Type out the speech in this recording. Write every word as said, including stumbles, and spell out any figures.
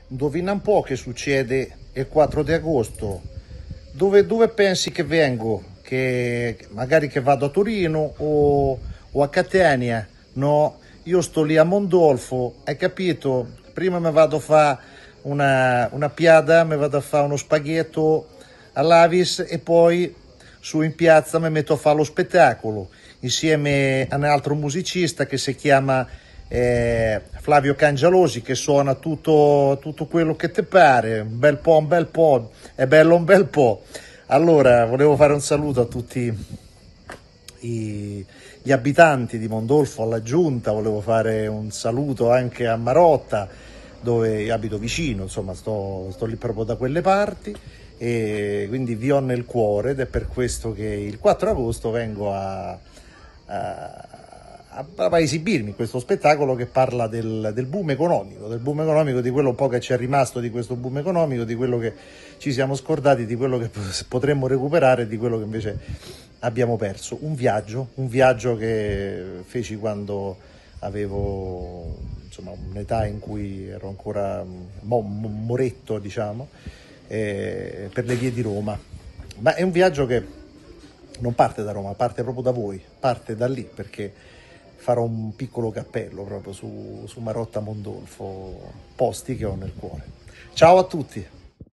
Indovina un po' che succede il quattro di agosto. Dove, dove pensi che vengo? Che magari che vado a Torino o, o a Catania? No, io sto lì a Mondolfo, hai capito? Prima mi vado a fare una, una piada, mi vado a fare uno spaghetto all'Avis e poi su in piazza mi metto a fare lo spettacolo insieme a un altro musicista che si chiama eh, Flavio Cangialosi, che suona tutto, tutto quello che ti pare, un bel po', un bel po', è bello un bel po'. Allora, volevo fare un saluto a tutti i, gli abitanti di Mondolfo, alla giunta, volevo fare un saluto anche a Marotta, dove io abito vicino, insomma sto, sto lì proprio da quelle parti, e quindi vi ho nel cuore, ed è per questo che il quattro agosto vengo a, a, a esibirmi questo spettacolo che parla del, del boom economico, del boom economico, di quello un po' che ci è rimasto di questo boom economico, di quello che ci siamo scordati, di quello che potremmo recuperare e di quello che invece abbiamo perso. Un viaggio, un viaggio che feci quando avevo insomma un'età in cui ero ancora mo, moretto, diciamo, eh, per le vie di Roma. Ma è un viaggio che non parte da Roma, parte proprio da voi, parte da lì, perché farò un piccolo cappello proprio su, su Marotta Mondolfo, posti che ho nel cuore. Ciao a tutti!